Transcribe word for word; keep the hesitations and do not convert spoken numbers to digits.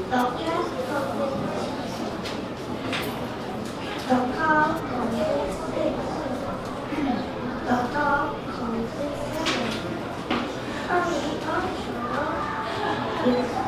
The cast The car consists six. The dog consists seven. Honey, are you sure? Yes.